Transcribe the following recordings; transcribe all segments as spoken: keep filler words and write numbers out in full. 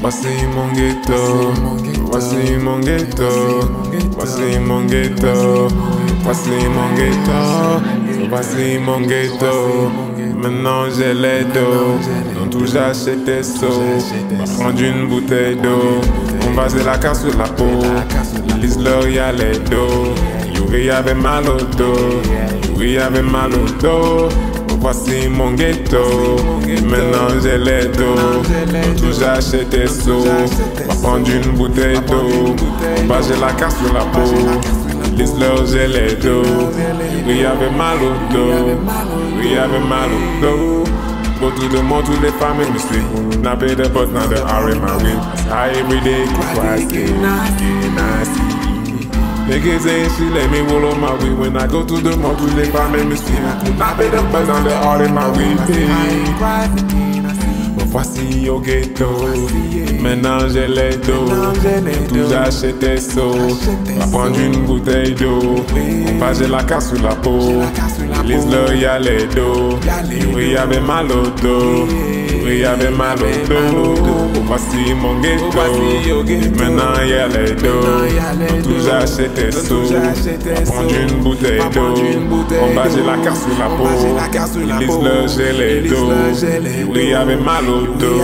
Voici mon ghetto, voici mon ghetto, voici mon ghetto, voici mon ghetto, voici mon ghetto. Maintenant j'ai les dos, dans tout j'achète des seaux. On va prendre une bouteille d'eau, on va se la casse sur la peau. Lise leur y'a les dos, Yuri avait mal au dos, Yuri avait mal au dos. Voici mon ghetto, maintenant j'ai les dos, dans tout j'achète des seaux. On va prendre une bouteille d'eau, on va j'ai la casse sur la peau. Lise leur j'ai les dos, Yuri avait mal au dos, Yuri avait mal au dos. Go to the mall, tous les femmes me sleep. Now pay the bus, now the R in my way. I every day keep quiet, nasty. Niggas saying she let me roll on my way. When I go to the mall, tous les femmes me sleep. Now pay the bus, now the R in my way. Voici au ghetto, maintenant j'ai les dos, tout j'achète des seaux. On va prendre une bouteille d'eau, on va j'ai la casse sur la peau. Lise le y'a les dos, Yuri avait mal au dos, Yuri avait mal au dos. Voici mon ghetto, maintenant y'a les dos, tout j'achète des seaux. On va prendre une bouteille d'eau, on va j'ai la casse sur la peau. Lise le j'ai les dos, Yuri avait mal au do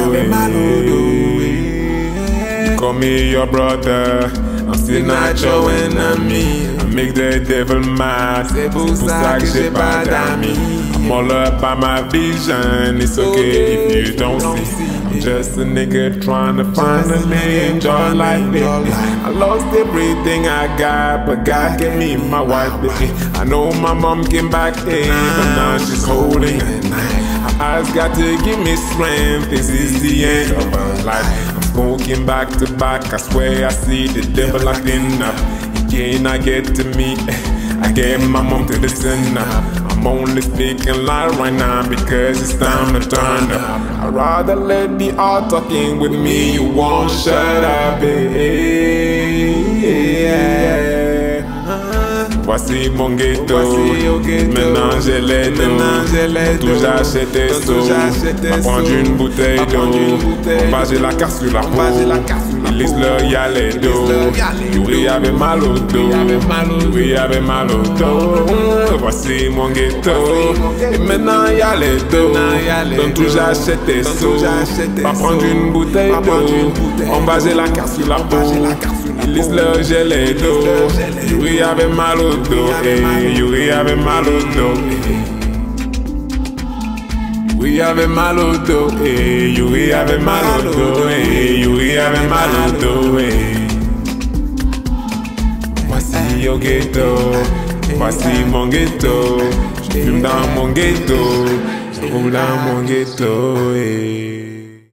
it. Call me your brother, I'm still not your enemy. I make the devil mad, c'est pour ça que j'ai pas d'amis. I'm all up by my vision, it's okay if you don't see. I'm just a nigga trying to finally enjoy life. I lost everything I got, but God gave me my wife. I know my mom came back in, but now she's holding at night. Eyes got to give me strength, this is the end of my life. I'm smoking back to back, I swear I see the devil acting up. He cannot get to me, I gave my mom to listen up. I'm only speaking loud right now because it's time to turn up. I'd rather let the art talking with me, you won't shut up, yeah. Voici mon ghetto, maintenant j'ai les dos, tout j'achète des seaux. On va prendre une bouteille d'eau, on va j'ai la casse sur la peau. Lise le y'a les dos, Yuri avait mal au dos, Yuri avait mal au dos. Voici mon ghetto, et maintenant y'a les dos, dans tout j'achète des seaux. On va prendre une bouteille d'eau, on va j'ai la casse sur la peau. Lise le j'ai les dos, Yuri avait mal au dos, eh, Yuri avait mal au dos, eh. Yuri avait mal au dos, eh, Yuri avait mal au dos, eh, Yuri avait mal au dos, eh. Voici au ghetto, voici mon ghetto, je fume dans mon ghetto, je roule dans mon ghetto, eh.